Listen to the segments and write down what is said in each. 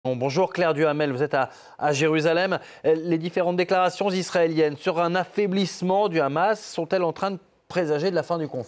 Bon, bonjour Claire Duhamel, vous êtes à Jérusalem. Les différentes déclarations israéliennes sur un affaiblissement du Hamas sont-elles en train de présager de la fin du conflit ?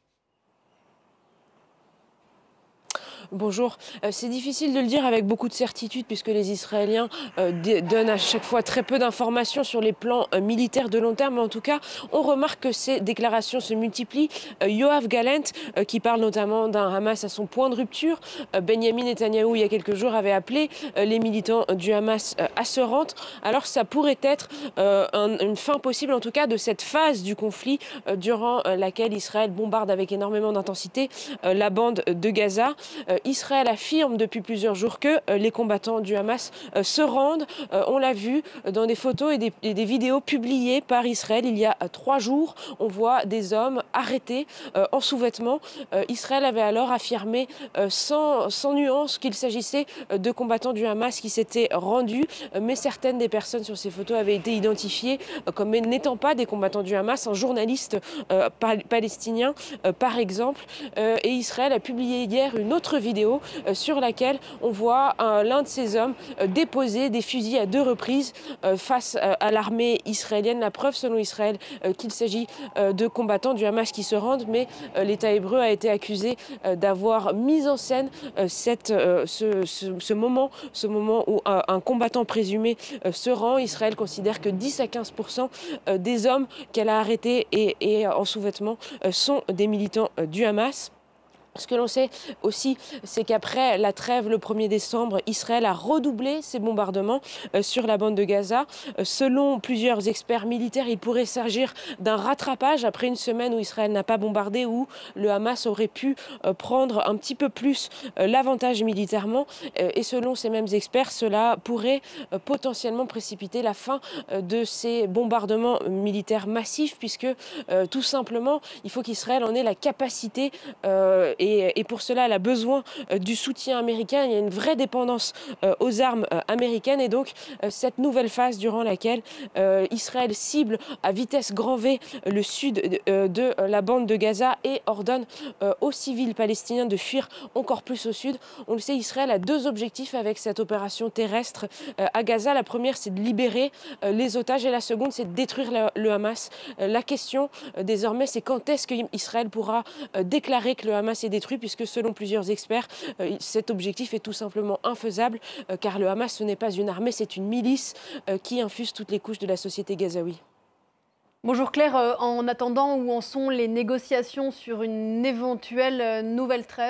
Bonjour. C'est difficile de le dire avec beaucoup de certitude puisque les Israéliens donnent à chaque fois très peu d'informations sur les plans militaires de long terme. Mais en tout cas, on remarque que ces déclarations se multiplient. Yoav Gallant, qui parle notamment d'un Hamas à son point de rupture. Benyamin Netanyahou, il y a quelques jours, avait appelé les militants du Hamas à se rendre. Alors ça pourrait être une fin possible, en tout cas, de cette phase du conflit durant laquelle Israël bombarde avec énormément d'intensité la bande de Gaza. Israël affirme depuis plusieurs jours que les combattants du Hamas se rendent. On l'a vu dans des photos et des vidéos publiées par Israël il y a 3 jours. On voit des hommes arrêtés en sous-vêtements. Israël avait alors affirmé sans nuance qu'il s'agissait de combattants du Hamas qui s'étaient rendus. Mais certaines des personnes sur ces photos avaient été identifiées comme n'étant pas des combattants du Hamas. Un journaliste palestinien, par exemple. Et Israël a publié hier une autre vidéo sur laquelle on voit l'un de ces hommes déposer des fusils à 2 reprises face à l'armée israélienne. La preuve selon Israël qu'il s'agit de combattants du Hamas qui se rendent, mais l'État hébreu a été accusé d'avoir mis en scène ce moment où un combattant présumé se rend. Israël considère que 10 à 15% des hommes qu'elle a arrêtés et en sous-vêtements sont des militants du Hamas. Ce que l'on sait aussi, c'est qu'après la trêve le 1er décembre, Israël a redoublé ses bombardements sur la bande de Gaza. Selon plusieurs experts militaires, il pourrait s'agir d'un rattrapage après une semaine où Israël n'a pas bombardé, où le Hamas aurait pu prendre un petit peu plus l'avantage militairement. Et selon ces mêmes experts, cela pourrait potentiellement précipiter la fin de ces bombardements militaires massifs, puisque tout simplement, il faut qu'Israël en ait la capacité et pour cela, elle a besoin du soutien américain. Il y a une vraie dépendance aux armes américaines. Et donc, cette nouvelle phase durant laquelle Israël cible à vitesse grand V le sud de la bande de Gaza et ordonne aux civils palestiniens de fuir encore plus au sud. On le sait, Israël a 2 objectifs avec cette opération terrestre à Gaza. La première, c'est de libérer les otages et la seconde, c'est de détruire le Hamas. La question désormais, c'est quand est-ce qu'Israël pourra déclarer que le Hamas est détruit, puisque selon plusieurs experts, cet objectif est tout simplement infaisable, car le Hamas, ce n'est pas une armée, c'est une milice qui infuse toutes les couches de la société gazaoui. Bonjour Claire, en attendant, où en sont les négociations sur une éventuelle nouvelle trêve ?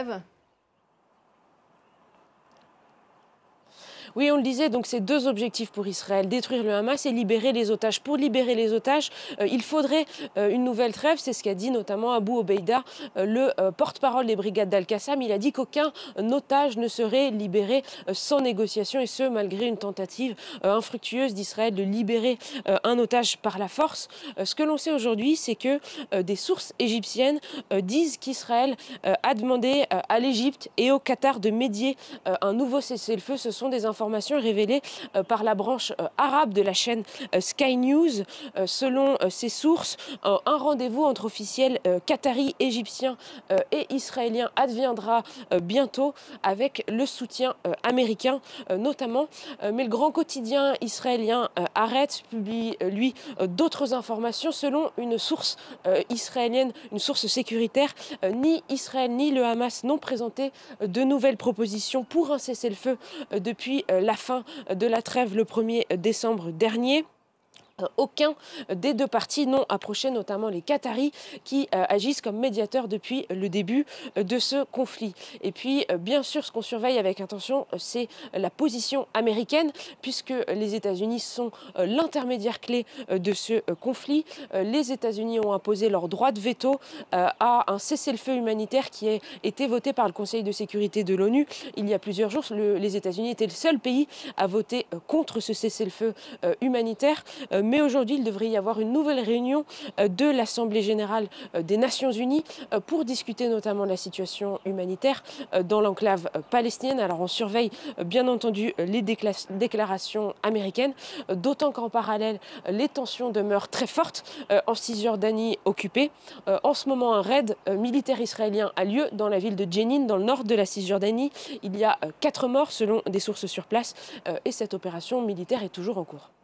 Oui, on le disait, donc c'est 2 objectifs pour Israël, détruire le Hamas et libérer les otages. Pour libérer les otages, il faudrait une nouvelle trêve, c'est ce qu'a dit notamment Abu Obeida, le porte-parole des brigades d'Al-Qassam. Il a dit qu'aucun otage ne serait libéré sans négociation, et ce, malgré une tentative infructueuse d'Israël de libérer un otage par la force. Ce que l'on sait aujourd'hui, c'est que des sources égyptiennes disent qu'Israël a demandé à l'Égypte et au Qatar de médier un nouveau cessez-le-feu. Ce sont des informations révélées par la branche arabe de la chaîne Sky News. Selon ces sources, un rendez-vous entre officiels qataris, égyptiens et israéliens adviendra bientôt avec le soutien américain notamment. Mais le grand quotidien israélien Haaretz publie, lui, d'autres informations. Selon une source israélienne, une source sécuritaire, ni Israël ni le Hamas n'ont présenté de nouvelles propositions pour un cessez-le-feu depuis la fin de la trêve le 1er décembre dernier. Aucun des 2 parties n'ont approché, notamment les Qataris qui agissent comme médiateurs depuis le début de ce conflit. Et puis, bien sûr, ce qu'on surveille avec attention, c'est la position américaine, puisque les États-Unis sont l'intermédiaire clé de ce conflit. Les États-Unis ont imposé leur droit de veto à un cessez-le-feu humanitaire qui a été voté par le Conseil de sécurité de l'ONU il y a plusieurs jours. Les États-Unis étaient le seul pays à voter contre ce cessez-le-feu humanitaire. mais aujourd'hui, il devrait y avoir une nouvelle réunion de l'Assemblée générale des Nations unies pour discuter notamment de la situation humanitaire dans l'enclave palestinienne. Alors on surveille bien entendu les déclarations américaines, d'autant qu'en parallèle, les tensions demeurent très fortes en Cisjordanie occupée. En ce moment, un raid militaire israélien a lieu dans la ville de Jenin, dans le nord de la Cisjordanie. Il y a 4 morts selon des sources sur place et cette opération militaire est toujours en cours.